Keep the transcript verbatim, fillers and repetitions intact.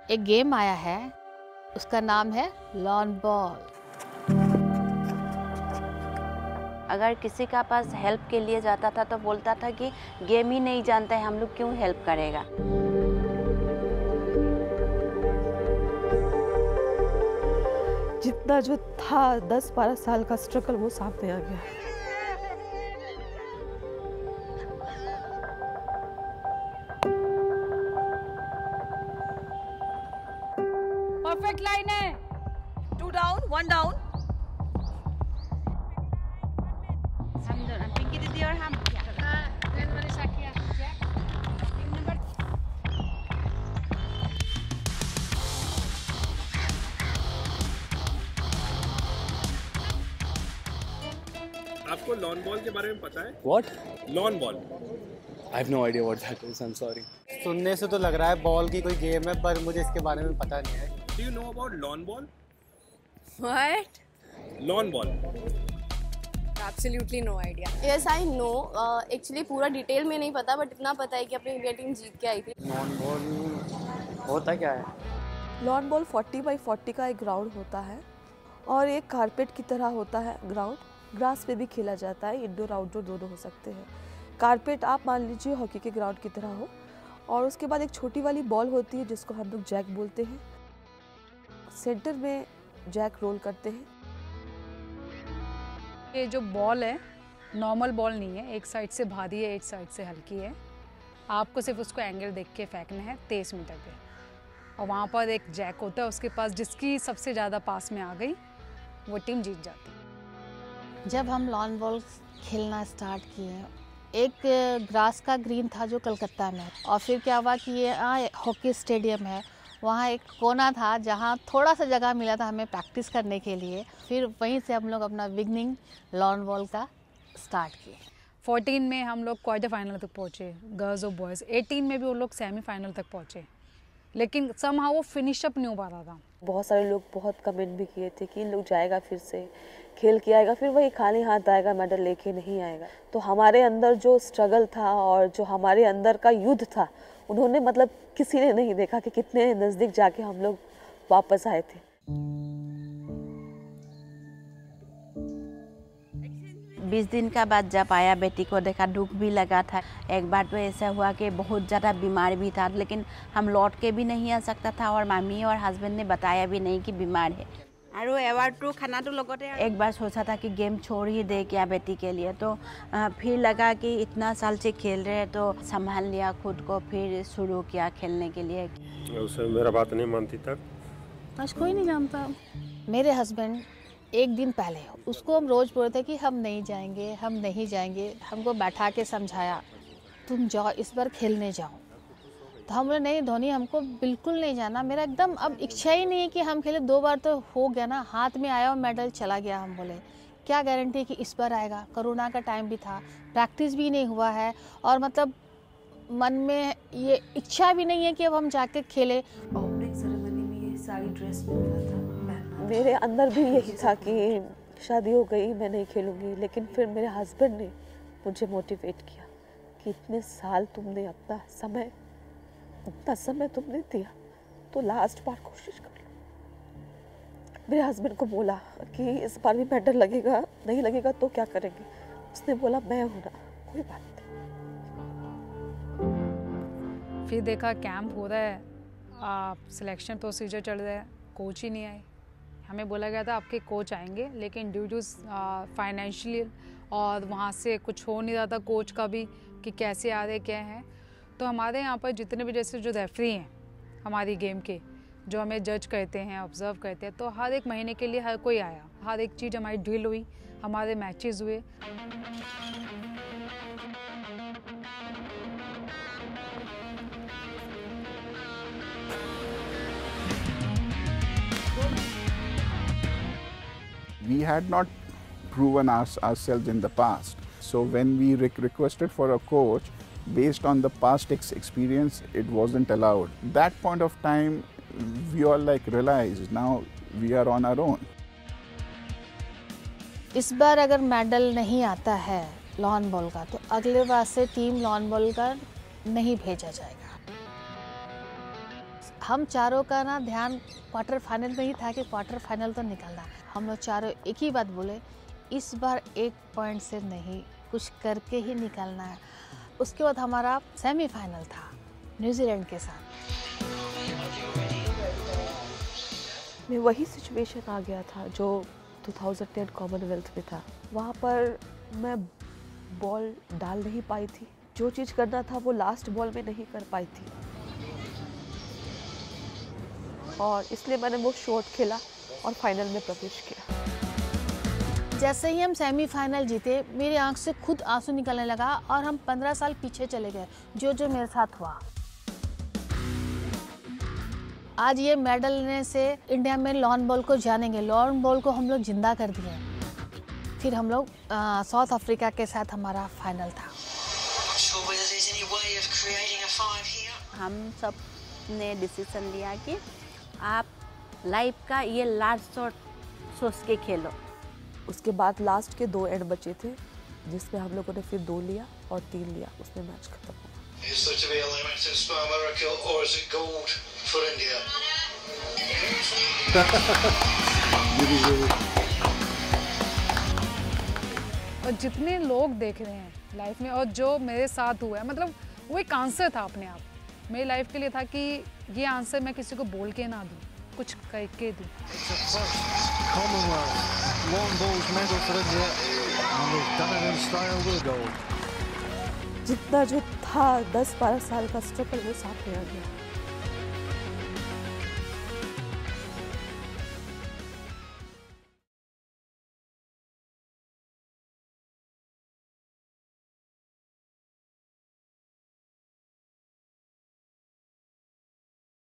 एक गेम आया है, उसका नाम है लॉन बॉल। अगर किसी का पास हेल्प के लिए जाता था तो बोलता था कि गेम ही नहीं जानते हैं हम लोग, क्यों हेल्प करेगा। जितना जो था दस बारह साल का स्ट्रगल वो सामने आ गया। परफेक्ट लाइन है। Two down, one down. हम दोनों, पिंकी दीदी और हम आपको लॉन बॉल के बारे में पता है? What? Lawn ball. I have no idea what that is. I'm sorry. सुनने से तो लग रहा है बॉल की कोई गेम है, पर मुझे इसके बारे में पता नहीं है। Do you know about lawn ball? What? Lawn ball. Absolutely no idea. Yes, I know. Actually पूरा डिटेल में नहीं पता, बट इतना पता है कि अपनी इंडिया टीम जीत के आई थी। नॉन बॉल होता क्या है? लॉन बॉल चालीस बाई चालीस का एक ग्राउंड होता है और एक कारपेट की तरह होता है ग्राउंड। ग्रास पे भी खेला जाता है, इंडोर आउटडोर दोनों हो सकते हैं। कारपेट आप मान लीजिए हॉकी के ग्राउंड की तरह हो, और उसके बाद एक छोटी वाली बॉल होती है जिसको हम लोग जैक बोलते हैं। सेंटर में जैक रोल करते हैं। ये जो बॉल है नॉर्मल बॉल नहीं है, एक साइड से भारी है, एक साइड से हल्की है। आपको सिर्फ उसको एंगल देख के फेंकना है तेईस मीटर पे, और वहाँ पर एक जैक होता है उसके पास, जिसकी सबसे ज़्यादा पास में आ गई वो टीम जीत जाती है। जब हम लॉन बॉल खेलना स्टार्ट किए, एक ग्रास का ग्रीन था जो कलकत्ता में, और फिर क्या हुआ कि ये हॉकी स्टेडियम है, वहाँ एक कोना था जहाँ थोड़ा सा जगह मिला था हमें प्रैक्टिस करने के लिए। फिर वहीं से हम लोग अपना बिगनिंग लॉन बॉल का स्टार्ट किए। चौदह में हम लोग क्वार्टर फाइनल तक पहुँचे, गर्ल्स और बॉयज़। अठारह में भी वो लोग सेमीफाइनल तक पहुँचे, लेकिन समहाउ वो फिनिश अप नहीं हो पा रहा था। बहुत सारे लोग बहुत कमेंट भी किए थे कि इन लोग जाएगा, फिर से खेल के आएगा, फिर वही खाली हाथ आएगा, मेडल लेके नहीं आएगा। तो हमारे अंदर जो स्ट्रगल था और जो हमारे अंदर का युद्ध था, उन्होंने मतलब किसी ने नहीं देखा कि कितने नज़दीक जाके हम लोग वापस आए थे। बीस दिन का बाद जब आया, बेटी को देखा, दुख भी लगा था। एक बार तो ऐसा हुआ कि बहुत ज़्यादा बीमार भी था, लेकिन हम लौट के भी नहीं आ सकता था, और मामी और हस्बैंड ने बताया भी नहीं कि बीमार है। और अवार्ड तो खाना तो लगते हैं। एक बार सोचा था कि गेम छोड़ ही दे क्या बेटी के लिए, तो आ, फिर लगा कि इतना साल से खेल रहे हैं तो संभाल लिया खुद को, फिर शुरू किया खेलने के लिए। उसे मेरा बात नहीं मानती तक। आज कोई नहीं जानता। मेरे हस्बैंड एक दिन पहले उसको हम रोज़ बोलते थे कि हम नहीं जाएंगे, हम नहीं जाएंगे। हमको बैठा के समझाया, तुम जाओ, इस बार खेलने जाओ। तो हम बोले नहीं धोनी, हमको बिल्कुल नहीं जाना, मेरा एकदम अब इच्छा ही नहीं है कि हम खेले। दो बार तो हो गया ना, हाथ में आया और मेडल चला गया। हम बोले क्या गारंटी है कि इस बार आएगा। कोरोना का टाइम भी था, प्रैक्टिस भी नहीं हुआ है, और मतलब मन में ये इच्छा भी नहीं है कि अब हम जाके खेले। ओपनिंग सेरेमनी में ये सारी ड्रेस मिल रहा था, मेरे अंदर भी यही था कि शादी हो गई, मैं नहीं खेलूँगी। लेकिन फिर मेरे हस्बैंड ने मुझे मोटिवेट किया कि इतने साल तुमने अपना समय इतना समय तुमने दिया, तो लास्ट बार कोशिश कर लो। मेरे हस्बैंड को बोला कि इस बार भी मेडल लगेगा, नहीं लगेगा तो क्या करेंगे। उसने बोला मैं हूँ ना, कोई बात नहीं। फिर देखा कैंप हो रहा है, आप सिलेक्शन प्रोसीजर चल रहा है, कोच ही नहीं आए। हमें बोला गया था आपके कोच आएंगे, लेकिन ड्यू टू फाइनेंशियल और वहाँ से कुछ हो नहीं रहा था कोच का भी कि कैसे आ रहे क्या हैं। तो हमारे यहाँ पर जितने भी जैसे जो रेफरी हैं हमारी गेम के, जो हमें जज करते हैं, ऑब्जर्व करते हैं, तो हर एक महीने के लिए हर कोई आया, हर एक चीज़ हमारी ड्रिल हुई, हमारे मैचेस हुए। We had not proven us, ourselves in the past. So when we re requested for a coach, based on the past ex experience, it wasn't allowed. That point of time, we all like realized now we are on our own. इस बार अगर medal नहीं आता है lawn ball का, तो अगले बार से team lawn ball का नहीं भेजा जाएगा। हम चारों का ना ध्यान क्वार्टर फाइनल में ही था कि क्वार्टर फाइनल तो निकलना। हम लोग चारों एक ही बात बोले, इस बार एक पॉइंट से नहीं, कुछ करके ही निकलना है। उसके बाद हमारा सेमीफाइनल था न्यूजीलैंड के साथ। मैं वही सिचुएशन आ गया था जो दो हज़ार दस कॉमनवेल्थ में था। वहाँ पर मैं बॉल डाल नहीं पाई थी, जो चीज़ करना था वो लास्ट बॉल में नहीं कर पाई थी, और इसलिए मैंने वो शॉट खेला और फाइनल में प्रवेश किया। जैसे ही हम सेमीफाइनल जीते, मेरी आंख से खुद आंसू निकलने लगा और हम पंद्रह साल पीछे चले गए, जो जो मेरे साथ हुआ। आज ये मेडल लेने से इंडिया में लॉन बॉल को जानेंगे। लॉन बॉल को हम लोग जिंदा कर दिए। फिर हम लोग साउथ अफ्रीका के साथ हमारा फाइनल था। हम सब ने डिसीजन लिया कि आप लाइफ का ये लास्ट शॉट सोच के खेलो। उसके बाद लास्ट के दो एंड बचे थे, जिसमें हम लोगों ने फिर दो लिया और तीन लिया, उसमें मैच खत्म हुआ। Is there to be a limited sperm miracle or is it gold for India? और जितने लोग देख रहे हैं लाइफ में और जो मेरे साथ हुआ है, मतलब वो एक आंसर था अपने आप मेरी लाइफ के लिए था कि ये आंसर मैं किसी को बोल के ना दूँ, कुछ कह के दूँ। जितना जो था दस बारह साल का स्ट्रगल वो साथ में आ गया।